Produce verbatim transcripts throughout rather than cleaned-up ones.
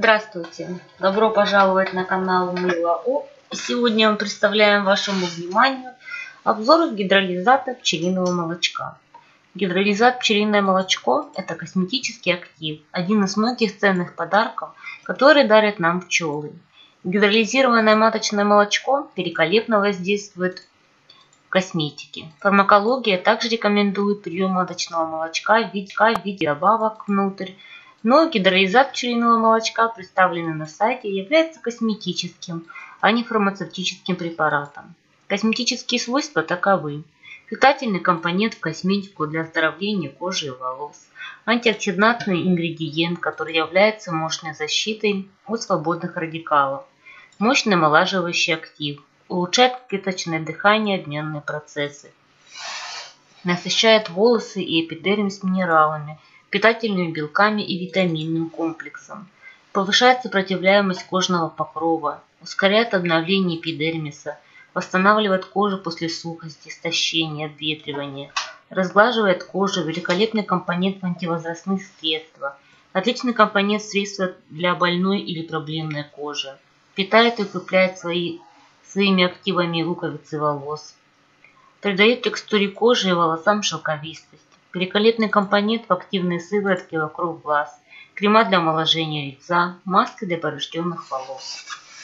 Здравствуйте! Добро пожаловать на канал Мыло О. Сегодня мы представляем вашему вниманию обзор гидролизата пчелиного молочка. Гидролизат пчелиное молочко – это косметический актив, один из многих ценных подарков, которые дарят нам пчелы. Гидролизированное маточное молочко великолепно воздействует в косметике. Фармакология также рекомендует прием маточного молочка в виде, в виде добавок внутрь. Но гидролизат пчелиного молочка, представленный на сайте, является косметическим, а не фармацевтическим препаратом. Косметические свойства таковы: питательный компонент в косметику для оздоровления кожи и волос, антиоксидантный ингредиент, который является мощной защитой от свободных радикалов, мощный омолаживающий актив, улучшает клеточное дыхание и обменные процессы, насыщает волосы и эпидермис минералами, питательными белками и витаминным комплексом, повышает сопротивляемость кожного покрова, ускоряет обновление эпидермиса, восстанавливает кожу после сухости, истощения, обветривания, разглаживает кожу, великолепный компонент в антивозрастных средствах, отличный компонент средства для больной или проблемной кожи, питает и укрепляет свои, своими активами луковицы волос, придает текстуре кожи и волосам шелковистость. Великолепный компонент в активные сыворотки вокруг глаз, крема для омоложения лица, маски для поврежденных волос.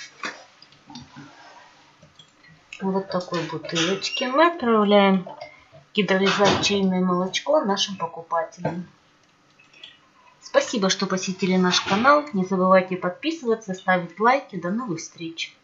Вот такой бутылочке мы отправляем гидролизат пчелиное молочко нашим покупателям. Спасибо, что посетили наш канал. Не забывайте подписываться, ставить лайки. До новых встреч!